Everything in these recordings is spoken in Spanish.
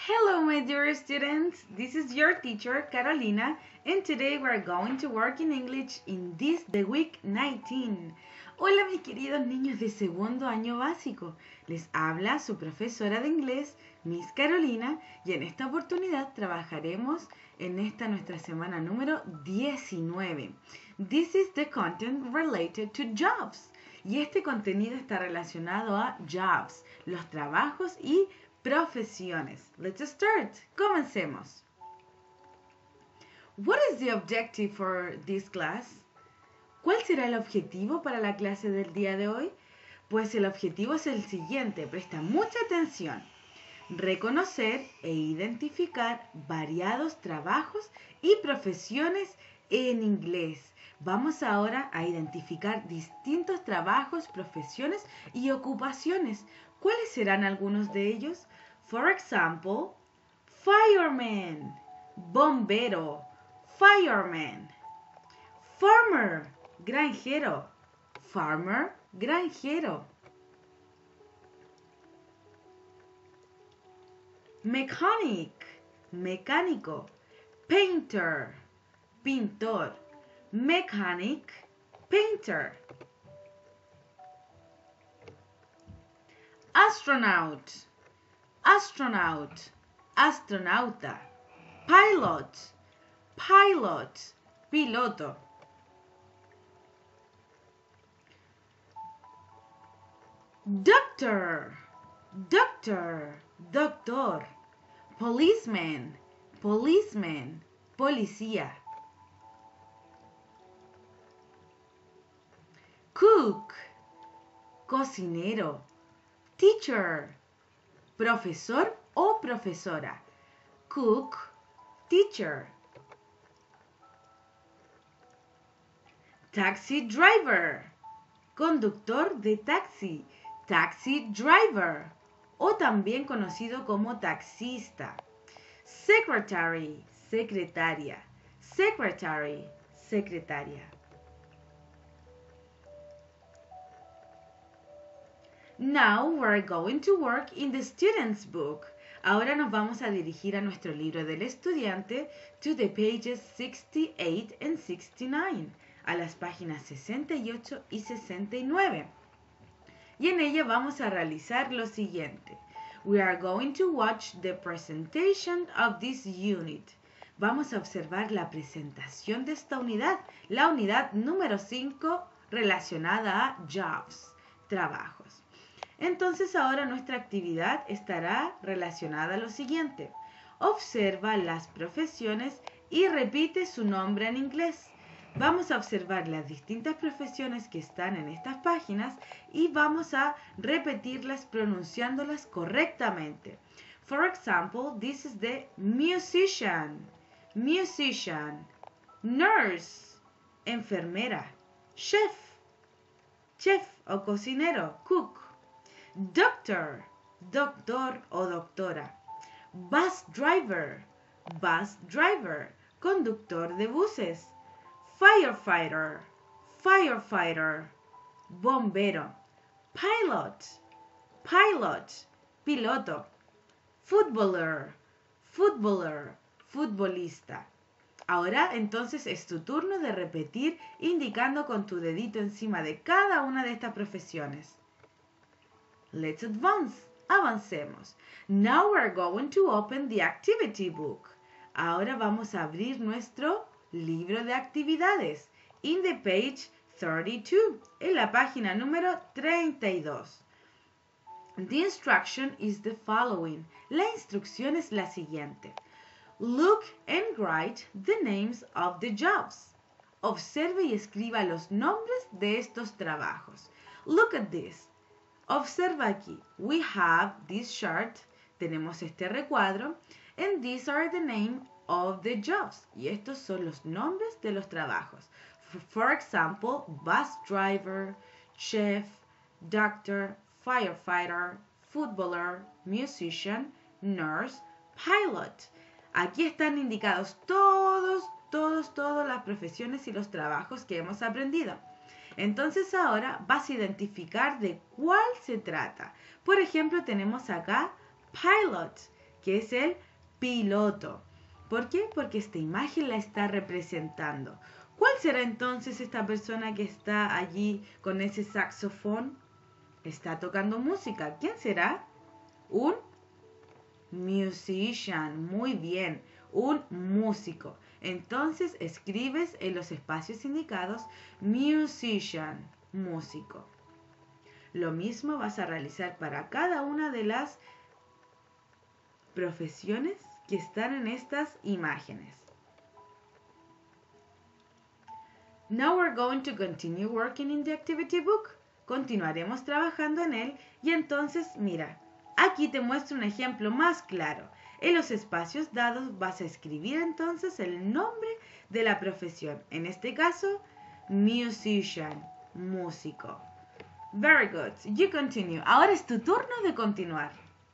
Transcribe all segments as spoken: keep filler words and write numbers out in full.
Hello, my dear students. This is your teacher, Carolina, and today we're going to work in English in this, the week nineteen. Hola, mis queridos niños de segundo año básico. Les habla su profesora de inglés, Miss Carolina, y en esta oportunidad trabajaremos en esta nuestra semana número diecinueve. This is the content related to jobs. Y este contenido está relacionado a jobs, los trabajos y profesiones. Let's start. Comencemos. What is the objective for this class? ¿Cuál será el objetivo para la clase del día de hoy? Pues el objetivo es el siguiente. Presta mucha atención. Reconocer e identificar variados trabajos y profesiones en inglés. Vamos ahora a identificar distintos trabajos, profesiones y ocupaciones. ¿Cuáles serán algunos de ellos? For example, fireman, bombero, fireman. Farmer, granjero, farmer, granjero. Mechanic, mecánico. Painter, pintor. Mechanic, painter. Astronaut, astronaut, astronauta. Pilot, pilot, piloto. Doctor, doctor, doctor. Policeman, policeman, policía. Cook, cocinero. Teacher, profesor o profesora. Cook, teacher. Taxi driver, conductor de taxi. Taxi driver, o también conocido como taxista. Secretary, secretaria. Secretary, secretaria. Now we're going to work in the student's book. Ahora nos vamos a dirigir a nuestro libro del estudiante, to the pages sixty-eight and sixty-nine, a las páginas sesenta y ocho y sesenta y nueve. Y en ella vamos a realizar lo siguiente. We are going to watch the presentation of this unit. Vamos a observar la presentación de esta unidad, la unidad número cinco relacionada a jobs, trabajos. Entonces ahora nuestra actividad estará relacionada a lo siguiente. Observa las profesiones y repite su nombre en inglés. Vamos a observar las distintas profesiones que están en estas páginas y vamos a repetirlas pronunciándolas correctamente. For example, this is the musician, musician, nurse, enfermera, chef, chef o cocinero, cook. Doctor, doctor o doctora. Bus driver, bus driver, conductor de buses. Firefighter, firefighter, bombero. Pilot, pilot, piloto. Footballer, footballer, futbolista. Ahora entonces es tu turno de repetir indicando con tu dedito encima de cada una de estas profesiones. Let's advance. Avancemos. Now we're going to open the activity book. Ahora vamos a abrir nuestro libro de actividades. In the page thirty-two. En la página número treinta y dos. The instruction is the following. La instrucción es la siguiente. Look and write the names of the jobs. Observe y escriba los nombres de estos trabajos. Look at this. Observa aquí. We have this chart. Tenemos este recuadro. And these are the name of the jobs. Y estos son los nombres de los trabajos. For example, bus driver, chef, doctor, firefighter, footballer, musician, nurse, pilot. Aquí están indicados todos, todos, todas las profesiones y los trabajos que hemos aprendido. Entonces ahora vas a identificar de cuál se trata. Por ejemplo, tenemos acá pilot. que es el piloto. ¿Por qué? Porque esta imagen la está representando. ¿Cuál será entonces esta persona que está allí con ese saxofón? Está tocando música. ¿Quién será? Un musician. Muy bien. Un músico. Entonces escribes en los espacios indicados musician, músico. Lo mismo vas a realizar para cada una de las profesiones que están en estas imágenes. Now we're going to continue working in the activity book. Continuaremos trabajando en él y entonces, mira, aquí te muestro un ejemplo más claro. En los espacios dados vas a escribir entonces el nombre de la profesión. En este caso, musician, músico. Very good. You continue. Ahora es tu turno de continuar.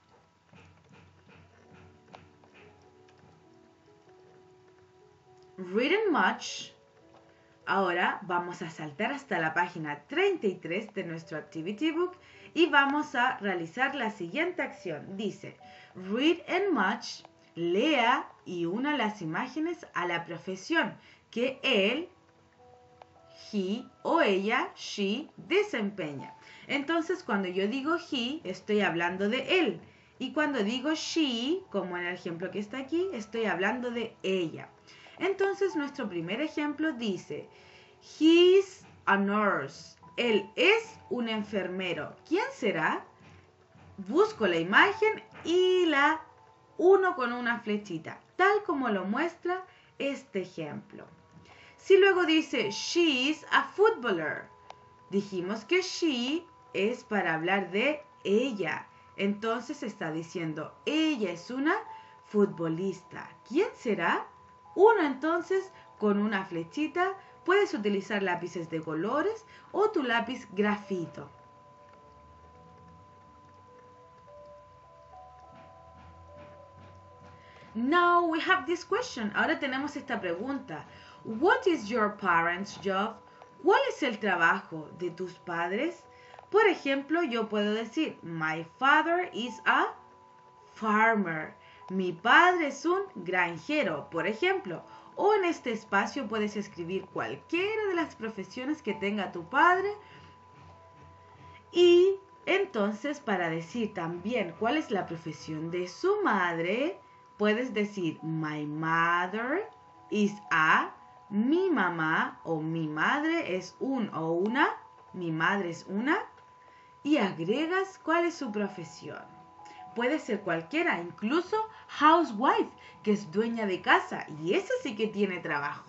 Reading much. Ahora vamos a saltar hasta la página treinta y tres de nuestro Activity Book y vamos a realizar la siguiente acción. Dice, read and much, lea y una las imágenes a la profesión que él, he o ella, she, desempeña. Entonces, cuando yo digo he, estoy hablando de él. Y cuando digo she, como en el ejemplo que está aquí, estoy hablando de ella. Entonces, nuestro primer ejemplo dice, he's a nurse. Él es un enfermero. ¿Quién será? Busco la imagen y la uno con una flechita, tal como lo muestra este ejemplo. Si luego dice, she's a footballer, dijimos que she es para hablar de ella. Entonces está diciendo, ella es una futbolista. ¿Quién será? Uno entonces con una flechita. Puedes utilizar lápices de colores o tu lápiz grafito. Now we have this question. Ahora tenemos esta pregunta. What is your parents' job? ¿Cuál es el trabajo de tus padres? Por ejemplo, yo puedo decir, my father is a farmer. Mi padre es un granjero, por ejemplo. O en este espacio puedes escribir cualquiera de las profesiones que tenga tu padre. Y entonces, para decir también cuál es la profesión de su madre, puedes decir, my mother is a, mi mamá o mi madre es un o una, mi madre es una, y agregas cuál es su profesión. Puede ser cualquiera, incluso housewife, que es dueña de casa, y esa sí que tiene trabajo.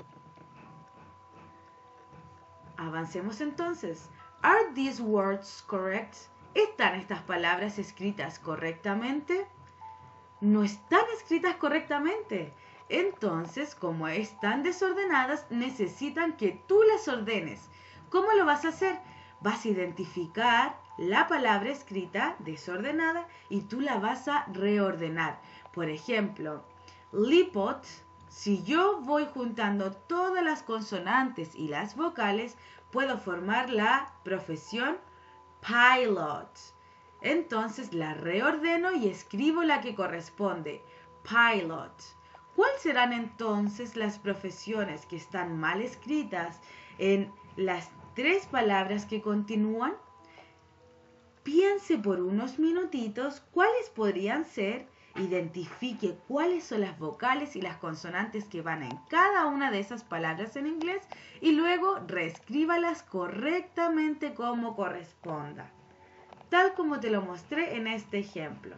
Avancemos entonces. Are these words correct? ¿Están estas palabras escritas correctamente? No están escritas correctamente. Entonces, como están desordenadas, necesitan que tú las ordenes. ¿Cómo lo vas a hacer? Vas a identificar la palabra escrita desordenada y tú la vas a reordenar. Por ejemplo, Lipot, si yo voy juntando todas las consonantes y las vocales, puedo formar la profesión pilot. Entonces la reordeno y escribo la que corresponde, pilot. ¿Cuáles serán entonces las profesiones que están mal escritas en las tres palabras que continúan? Piense por unos minutitos cuáles podrían ser, identifique cuáles son las vocales y las consonantes que van en cada una de esas palabras en inglés y luego reescríbalas correctamente como corresponda, tal como te lo mostré en este ejemplo.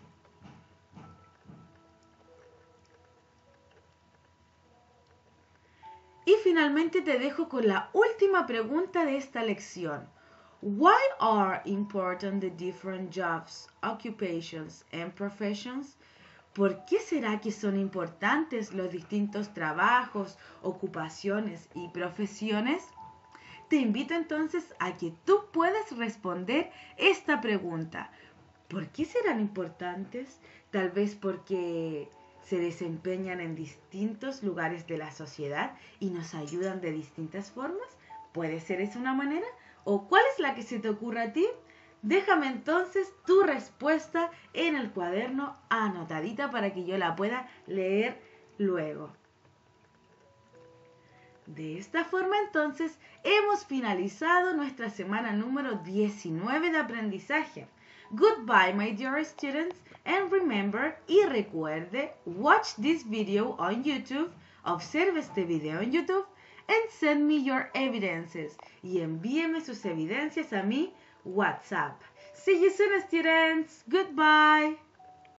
Y finalmente te dejo con la última pregunta de esta lección. Why are important the different jobs, occupations and professions? ¿Por qué será que son importantes los distintos trabajos, ocupaciones y profesiones? Te invito entonces a que tú puedas responder esta pregunta. ¿Por qué serán importantes? Tal vez porque se desempeñan en distintos lugares de la sociedad y nos ayudan de distintas formas. ¿Puede ser esa una manera? ¿O cuál es la que se te ocurra a ti? Déjame entonces tu respuesta en el cuaderno anotadita para que yo la pueda leer luego. De esta forma entonces hemos finalizado nuestra semana número diecinueve de aprendizaje. Goodbye my dear students, and remember, y recuerde, watch this video on YouTube, observe este video en YouTube, and send me your evidences, y envíeme sus evidencias a mi WhatsApp. See you soon students, goodbye.